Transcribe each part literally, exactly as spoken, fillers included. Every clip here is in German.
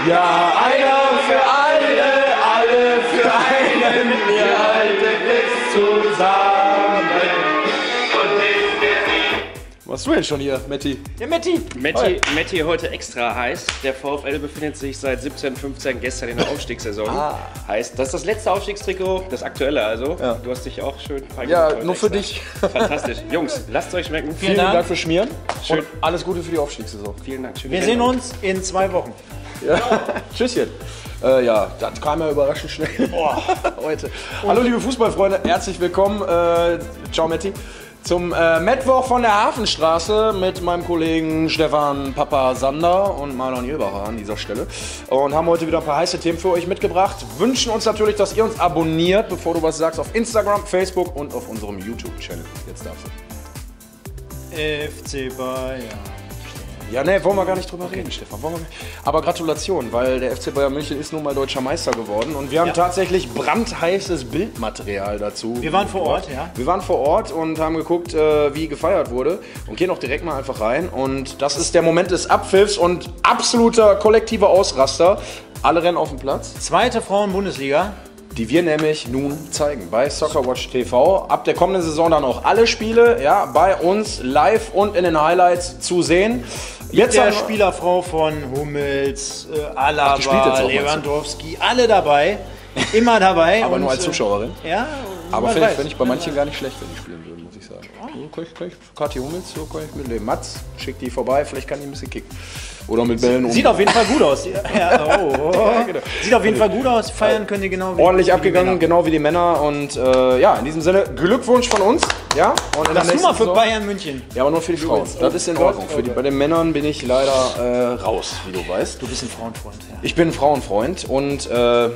Ja, einer für alle, alle für einen, wir halten es zusammen. Was hast du denn schon hier, Matti? Ja, Matti. Matti, Matti heute extra heiß. Der VfL befindet sich seit siebzehn fünfzehn gestern in der Aufstiegssaison. Ah. Heißt, das ist das letzte Aufstiegstrikot, das aktuelle also. Ja. Du hast dich auch schön fein Ja, gemacht heute nur für extra. dich. Fantastisch. Jungs, lasst es euch schmecken. Vielen Dank, Dank für Schmieren. Schön. Und alles Gute für die Aufstiegssaison. Vielen Dank. Schön Wir sehen uns in zwei Wochen. Ja. Tschüsschen. Äh, ja, das kam ja überraschend schnell. Boah, heute. Hallo liebe Fußballfreunde, herzlich willkommen. Äh, ciao Matti. Zum äh, Mittwoch von der Hafenstraße mit meinem Kollegen Stefan Papa Sander und Marlon Ilbacher an dieser Stelle. Und haben heute wieder ein paar heiße Themen für euch mitgebracht. Wünschen uns natürlich, dass ihr uns abonniert, bevor du was sagst, auf Instagram, Facebook und auf unserem YouTube-Channel. Jetzt darfst du. F C Bayern. Ja, ne, wollen wir gar nicht drüber reden, Stefan. Wollen wir nicht. Aber Gratulation, weil der F C Bayern München ist nun mal deutscher Meister geworden und wir haben Ja. tatsächlich brandheißes Bildmaterial dazu. Wir waren vor Ort, ja. Wir waren vor Ort und haben geguckt, äh, wie gefeiert wurde und gehen auch direkt mal einfach rein. Und das ist der Moment des Abpfiffs und absoluter kollektiver Ausraster. Alle rennen auf den Platz, Zweite Frauen-Bundesliga. die wir nämlich nun zeigen bei Soccerwatch T V. Ab der kommenden Saison dann auch alle Spiele, ja, bei uns live und in den Highlights zu sehen. Jetzt der haben wir- Spielerfrau von Hummels, äh, die spielt jetzt Alaba, auch, meinst du? Lewandowski, alle dabei. Immer dabei. Aber und, nur als äh, Zuschauerin. Ja, Aber man finde ich, weiß. find ich bei manchen gar nicht schlecht, wenn die spielen würden, muss ich sagen. So kann ich, kann ich, Kathi Hummels, so kann ich mitleben. Mats, schick die vorbei, vielleicht kann die ein bisschen kicken. Oder mit Bällen um. Sieht auf jeden Fall gut aus. Ja, oh, oh. Ja, genau. Sieht auf jeden Fall gut aus. Feiern können die genau wie Ordentlich wie die abgegangen, Männer. genau wie die Männer. Und äh, ja, in diesem Sinne, Glückwunsch von uns. Ja, und in der Das nächsten Nummer für Saison- Bayern München. Ja, aber nur für die Frauen. Das ist in Ordnung. Für die, bei den Männern bin ich leider äh, raus, wie du weißt. Du bist ein Frauenfreund. Ja. Ich bin ein Frauenfreund und äh,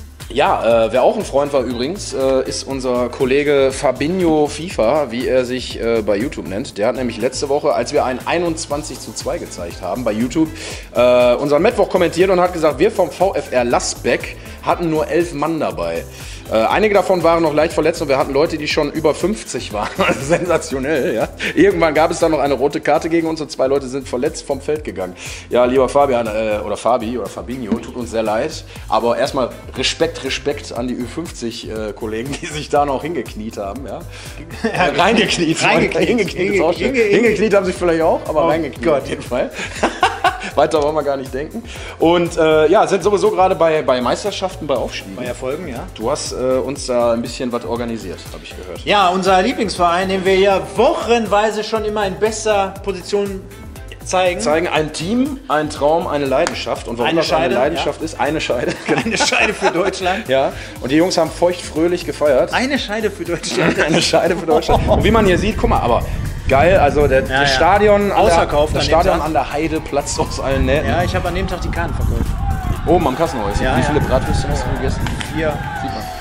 ja, äh, wer auch ein Freund war übrigens, äh, ist unser Kollege Fabinho FIFA, wie er sich äh, bei YouTube nennt. Der hat nämlich letzte Woche, als wir ein einundzwanzig zu zwei gezeigt haben bei YouTube, äh, unseren Mittwoch kommentiert und hat gesagt, wir vom VfR Lasbeck hatten nur elf Mann dabei. Äh, einige davon waren noch leicht verletzt und wir hatten Leute, die schon über fünfzig waren. Sensationell, ja. Irgendwann gab es dann noch eine rote Karte gegen uns und zwei Leute sind verletzt vom Feld gegangen. Ja, lieber Fabian äh, oder Fabi oder Fabinho, tut uns sehr leid. Aber erstmal Respekt, Respekt an die Ü fünfzig-Kollegen, die sich da noch hingekniet haben. Ja. Äh, reingekniet. Reingekniet. Hingekniet, ist auch schön. Hinge- hinge- Hingekniet haben sich vielleicht auch, aber Oh reingekniet Gott. auf jeden Fall. Weiter wollen wir gar nicht denken. Und äh, ja, sind sowieso gerade bei, bei Meisterschaften, bei Aufstiegen. Bei Erfolgen, ja. Du hast äh, uns da ein bisschen was organisiert, habe ich gehört. Ja, unser Lieblingsverein, den wir ja wochenweise schon immer in bester Position zeigen. Zeigen ein Team, ein Traum, eine Leidenschaft. Und warum Eine das eine Scheide, Leidenschaft ist, eine Scheide. Eine Scheide für Deutschland. Ja. Und die Jungs haben feuchtfröhlich gefeiert. Eine Scheide für Deutschland. Eine Scheide für Deutschland. Und wie man hier sieht, guck mal, aber geil, also der, Ja, das ja. Stadion, an Ausverkauft der, das an dem Stadion Tag. an der Heide platzt aus allen Nähten. Ja, ich habe an dem Tag die Karten verkauft. Oben am Kassenhäuschen. Ja, wie ja. viele Bratwürstchen hast du gegessen? Vier. Sieht man.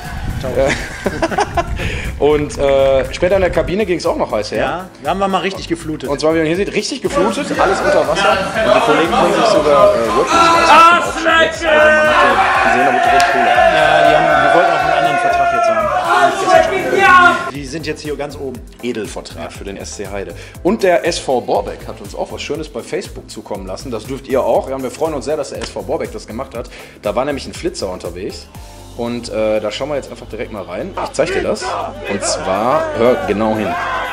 Ciao. Und äh, später in der Kabine ging es auch noch heiß her. Ja, da haben wir mal richtig geflutet. Und zwar, wie man hier sieht, richtig geflutet, alles unter Wasser. Und die Kollegen können sich sogar äh, Workings aufschreiben. Also man hat ja gesehen, da wird direkt Kohle. Ja, die, haben, die wollten auch einen anderen Vertrag jetzt haben. Die sind jetzt hier ganz oben. Edelvertrag für den S C Heide. Und der S V Borbeck hat uns auch was Schönes bei Facebook zukommen lassen. Das dürft ihr auch. Ja, und wir freuen uns sehr, dass der S V Borbeck das gemacht hat. Da war nämlich ein Flitzer unterwegs. Und äh, da schauen wir jetzt einfach direkt mal rein. Ich zeige dir das. Und zwar, hör genau hin.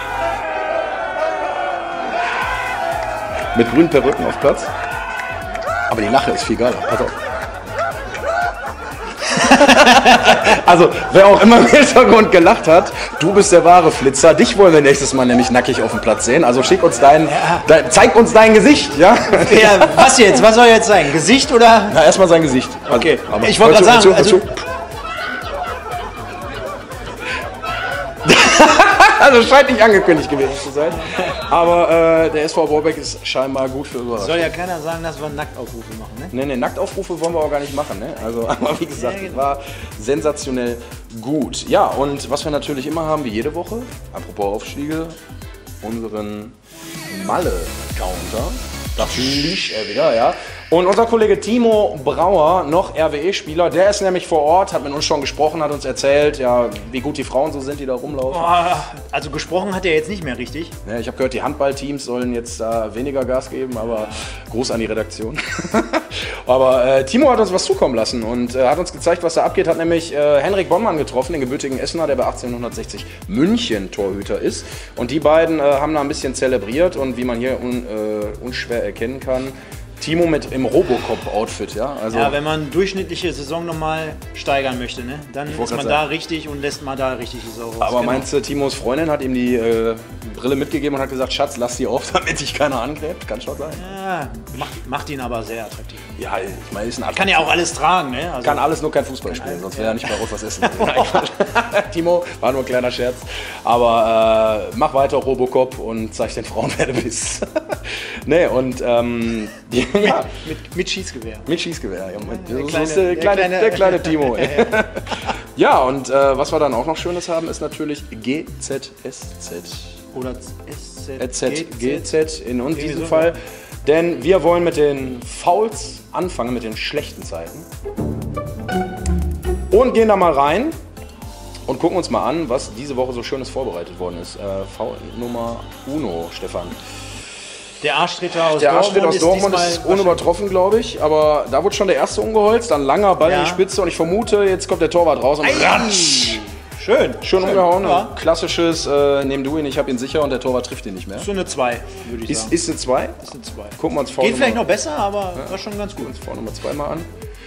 Mit grünen Perücken auf Platz. Aber die Lache ist viel geiler. Pass auf. Also, wer auch immer im Hintergrund gelacht hat, du bist der wahre Flitzer. Dich wollen wir nächstes Mal nämlich nackig auf dem Platz sehen. Also schick uns dein, dein zeig uns dein Gesicht, ja? Ja, was jetzt? Was soll jetzt sein? Gesicht oder? Na, erstmal sein Gesicht. Also, Okay. aber- Ich wollte Hör gerade zu, sagen, hör zu, also, hör zu. Also scheint nicht angekündigt gewesen zu sein. Aber äh, der S V Borbeck ist scheinbar gut für Überraschung. soll ja keiner sagen, dass wir Nacktaufrufe machen, ne? Ne, ne, Nacktaufrufe wollen wir auch gar nicht machen, ne? Also, aber wie gesagt, Ja, genau. es war sensationell gut. Ja, und was wir natürlich immer haben, wie jede Woche, apropos Aufstiege, unseren Malle-Counter. Da fliegt er wieder, ja. Und unser Kollege Timo Brauer, noch R W E-Spieler, der ist nämlich vor Ort, hat mit uns schon gesprochen, hat uns erzählt, ja, wie gut die Frauen so sind, die da rumlaufen. Boah, also gesprochen hat er jetzt nicht mehr richtig. Ja, ich habe gehört, die Handballteams sollen jetzt da weniger Gas geben, aber Gruß an die Redaktion. aber äh, Timo hat uns was zukommen lassen und äh, hat uns gezeigt, was da abgeht. Hat nämlich äh, Henrik Bonnmann getroffen, den gebürtigen Essener, der bei achtzehnhundertsechzig München Torhüter ist. Und die beiden äh, haben da ein bisschen zelebriert und wie man hier un, äh, unschwer erkennen kann, Timo mit im Robocop-Outfit, ja? Also ja, wenn man durchschnittliche Saison nochmal steigern möchte, ne? Dann ist man sagen. da richtig und lässt mal da richtig die Sau raus. Aber genau. meinst du, Timos Freundin hat ihm die äh, Brille mitgegeben und hat gesagt, Schatz, lass die auf, damit dich keiner angräbt? Kann schon sein. Ja, macht, macht ihn aber sehr attraktiv. Ja, ich meine, ist ein Kann ja auch alles tragen, ne? Also Kann alles, nur kein Fußball spielen, sonst wäre er nicht bei Rot was essen. Nein, Timo, war nur ein kleiner Scherz. Aber äh, mach weiter, Robocop, und zeig den Frauen, wer du bist. nee, und ähm, die, ja, mit, mit Schießgewehr. mit Schießgewehr. Ja, mit, Der das kleine- ist der, der kleine, kleine- der kleine Timo. Ey. ja, und äh, was wir dann auch noch Schönes haben, ist natürlich G Z S Z. Oder S Z. Z, G Z. Z in uns Irgendwie diesem so, Fall. ja. Denn wir wollen mit den Fouls anfangen, mit den schlechten Zeiten. Und gehen da mal rein und gucken uns mal an, was diese Woche so Schönes vorbereitet worden ist. Äh, Foul Nummer Uno, Stefan. Der Arschtreter aus Der Dortmund, Arschtritt aus Dortmund ist, ist diesmal unübertroffen, glaube ich. Aber da wurde schon der erste umgeholzt, dann langer Ball Ja. in die Spitze und ich vermute, jetzt kommt der Torwart raus und ratsch. Schön. Schön umgehauen. Ja. Klassisches, äh, nehm du ihn, ich hab ihn sicher und der Torwart trifft ihn nicht mehr. So eine zwei, würde ich Ist, sagen. ist eine zwei. Ist eine zwei. Gucken wir uns Foul Geht vielleicht Nummer- noch besser, aber war schon ganz gut. uns Foul Nummer zwei mal an.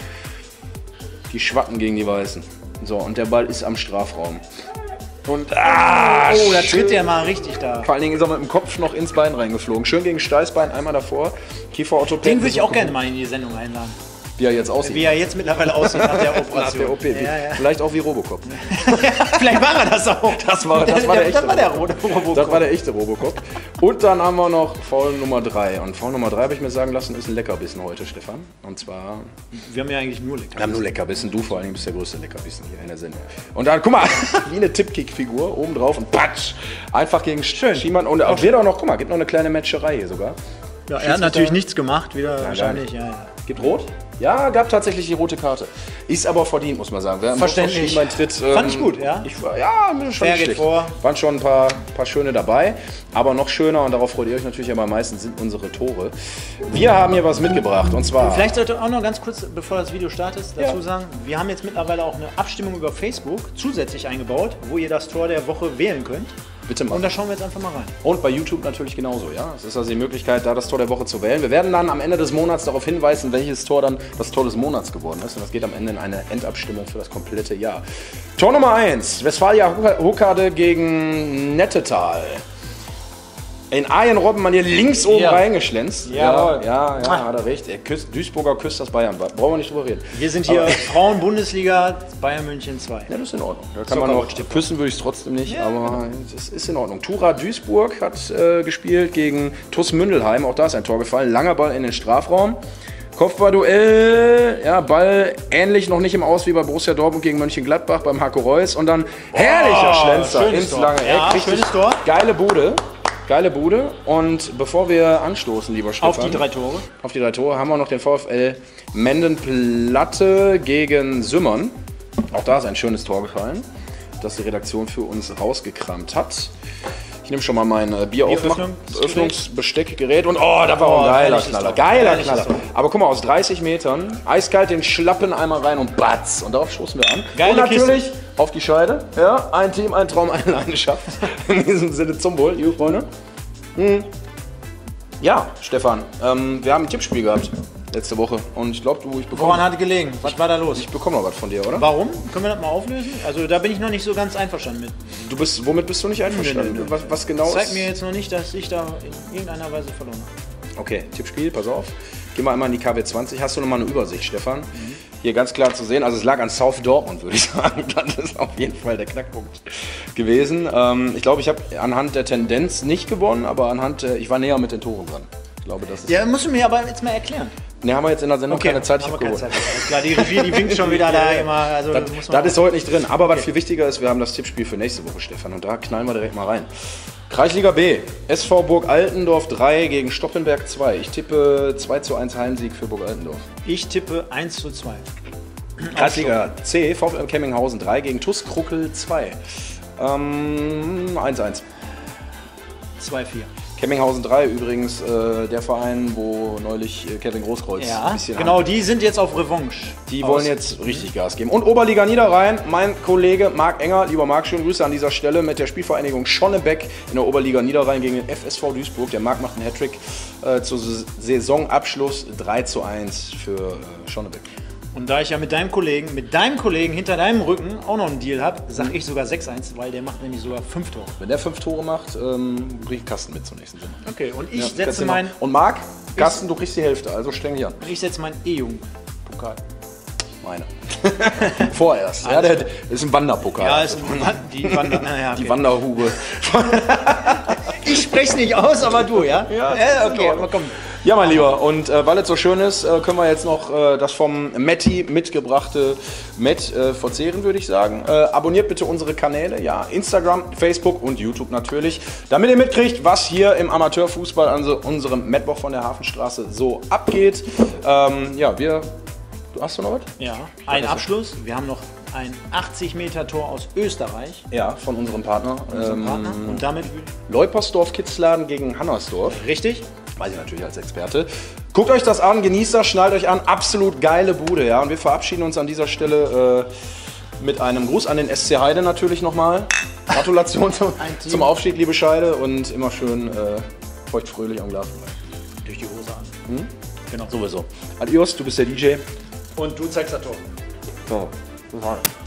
Die Schwatten gegen die Weißen. So, und der Ball ist am Strafraum. Und ah, Oh, da schön. tritt der mal richtig da. Vor allen Dingen ist er mit dem Kopf noch ins Bein reingeflogen. Schön gegen Steißbein, einmal davor. Kieferorthopäden. Den würde ich auch gerne mal in die Sendung einladen. Wie er jetzt aussieht. Wie er jetzt mittlerweile aussieht nach der Nach Operation. der O P. Wie- Ja, ja. Vielleicht auch wie Robocop. Vielleicht war er das auch. Das war, das war der echte Das war der rote Robocop. Das war der echte Robocop. Und dann haben wir noch Foul Nummer drei. Und Foul Nummer drei, habe ich mir sagen lassen, ist ein Leckerbissen heute, Stefan. Und zwar, Wir haben ja eigentlich nur lecker. wir haben nur Leckerbissen. Du vor allen Dingen bist der größte Leckerbissen hier in der Sendung. Und dann, guck mal, wie eine Tippkick-Figur oben drauf und patsch. Einfach gegen Schiemann. Und auch wird auch noch, guck mal, gibt noch eine kleine Matcherei hier sogar. Ja, er hat natürlich nichts gemacht, wieder wahrscheinlich. gar Ja, ja. Gibt rot? Ja, gab tatsächlich die rote Karte. Ist aber verdient, muss man sagen. Wer am Verständlich. Kopf auf Schiemann tritt, ähm, Fand ich gut, ja. Ich, war- ja, mir schon Fair nicht geht schlecht. vor. Waren schon ein paar, paar schöne dabei. Aber noch schöner, und darauf freut ihr euch natürlich aber am meisten, sind unsere Tore. Wir haben hier was mitgebracht, und zwar... Vielleicht sollte auch noch ganz kurz, bevor das Video startet, dazu Ja. sagen, wir haben jetzt mittlerweile auch eine Abstimmung über Facebook zusätzlich eingebaut, wo ihr das Tor der Woche wählen könnt. Bitte mal. Und da schauen wir jetzt einfach mal rein. Und bei YouTube natürlich genauso, ja. Es ist also die Möglichkeit, da das Tor der Woche zu wählen. Wir werden dann am Ende des Monats darauf hinweisen, welches Tor dann das Tor des Monats geworden ist. Und das geht am Ende in eine Endabstimmung für das komplette Jahr. Tor Nummer eins, Westfalia Hockade gegen Nettetal. In Arjen Robben man hier links oben Ja. reingeschlänzt. Jawohl. Ja, ja, ja, hat er recht. Er küsst, Duisburger küsst das Bayern. Brauchen wir nicht drüber reden. Wir sind hier Aber- Frauen-Bundesliga, Bayern München zwei. Ja, das ist in Ordnung. Da kann man noch Zuckerbrot. küssen, würde ich es trotzdem nicht, aber es ist in Ordnung. Tura Duisburg hat äh, gespielt gegen T U S Mündelheim. Auch da ist ein Tor gefallen. Langer Ball in den Strafraum. Kopfballduell, ja, Ball ähnlich noch nicht im Aus wie bei Borussia Dortmund gegen Mönchengladbach beim Hako Reus. Und dann herrlicher Schlenzer schönes ins Tor. lange Eck. Ja, Richtig schönes Tor. geile Bude. Geile Bude. Und bevor wir anstoßen, lieber Stefan, Auf die drei Tore. auf die drei Tore, haben wir noch den VfL Mendenplatte gegen Sümmern. Auch da ist ein schönes Tor gefallen, das die Redaktion für uns rausgekramt hat. Ich nehme schon mal mein äh, Bieraufmach-Öffnungsbesteckgerät und oh, da war auch ein geiler herrliches Knaller. Tor. Geiler Herrliches Knaller. Tor. Aber guck mal, aus dreißig Metern, eiskalt den Schlappen einmal rein und batz. Und darauf stoßen wir an. Geile und natürlich auf die Scheide. Ja, ein Team, ein Traum, eine Leidenschaft. In diesem Sinne zum Wohl, liebe Freunde. Hm. Ja, Stefan, ähm, wir haben ein Tippspiel gehabt letzte Woche. Und ich glaube, du, ich bekomme Woran hat gelegen? Was war da los? ich bekomme noch was von dir, oder? Warum? Können wir das mal auflösen? Also da bin ich noch nicht so ganz einverstanden mit. Du bist, womit bist du nicht einverstanden? Nö, nö, nö. Was, was genau Zeig ist? mir jetzt noch nicht, dass ich da in irgendeiner Weise verloren habe. Okay, Tippspiel, pass auf. Geh mal einmal in die K W zwanzig. Hast du noch mal eine Übersicht, Stefan? Hier ganz klar zu sehen, also es lag an South Dortmund, würde ich sagen. Das ist auf jeden Fall der Knackpunkt gewesen. Ähm, ich glaube, ich habe anhand der Tendenz nicht gewonnen, aber anhand der, ich war näher mit den Toren dran. Ich glaube, das ist... Ja, musst du mir aber jetzt mal erklären. Ne, haben wir jetzt in der Sendung keine Zeit. Ich haben hab wir keine geholt. Zeit. Alles klar, die Regie, die winkt schon wieder da immer. Also, Das, muss man das ist heute nicht drin. Aber was viel wichtiger ist, wir haben das Tippspiel für nächste Woche, Stefan. Und da knallen wir direkt mal rein. Kreisliga B. S V Burg Altendorf drei gegen Stoppenberg zwei. Ich tippe zwei zu eins Heimsieg für Burg Altendorf. Ich tippe eins zu zwei. Kreisliga C. VfL Kemminghausen drei gegen TuS Kruckel zwei. Ähm, eins zu eins. zwei zu vier. Kemminghausen drei übrigens, äh, der Verein, wo neulich äh, Kevin Großkreuz Ja, ein bisschen genau, die sind jetzt auf Revanche. Die aus. wollen jetzt richtig Gas geben. Und Oberliga Niederrhein, mein Kollege Marc Enger, lieber Marc, schöne Grüße an dieser Stelle mit der Spielvereinigung Schonnebeck in der Oberliga Niederrhein gegen den F S V Duisburg. Der Marc macht einen Hattrick äh, zu Saisonabschluss drei zu eins für äh, Schonnebeck. Und da ich ja mit deinem Kollegen, mit deinem Kollegen hinter deinem Rücken auch noch einen Deal habe, sage ich sogar sechs eins, weil der macht nämlich sogar fünf Tore. Wenn der fünf Tore macht, ähm, krieg ich Kasten mit zum nächsten Sinn. Okay, und ich Ja, setze kannst du mein, noch- Und Marc, Kasten, du kriegst die Hälfte, also streng dich an. ich setze meinen E-Jugend-Pokal. Meine. Vorerst. Ja, der, das ist ein Wanderpokal. Ja, ist die Wander, naja, okay. Die Wanderhube. Ich spreche es nicht aus, aber du, ja? Ja, ja ist in okay, Ordnung. aber komm. Ja, mein Lieber, und äh, weil es so schön ist, äh, können wir jetzt noch äh, das vom Matti mitgebrachte Met äh, verzehren, würde ich sagen. Äh, abonniert bitte unsere Kanäle, ja, Instagram, Facebook und YouTube natürlich, damit ihr mitkriegt, was hier im Amateurfußball an so unserem Mettwoch von der Hafenstraße so abgeht. Ähm, ja, wir... Du hast du noch was? Ja, ein Abschluss. Wir haben noch ein achtzig Meter Tor aus Österreich. Ja, von unserem Partner. Unserem Ähm, Partner. Und damit Leupersdorf Kitzladen gegen Hannersdorf. richtig. Weiß ich natürlich als Experte. Guckt euch das an, genießt das, schnallt euch an. Absolut geile Bude, ja. Und wir verabschieden uns an dieser Stelle äh, mit einem Gruß an den S C Heide natürlich nochmal. Gratulation zum, Team. zum Aufstieg, liebe Scheide. Und immer schön äh, feuchtfröhlich am Glas. Durch die Hose an. Hm? Genau. Sowieso. Adios, du bist der D J. Und du zeigst das Tor. So, das war's.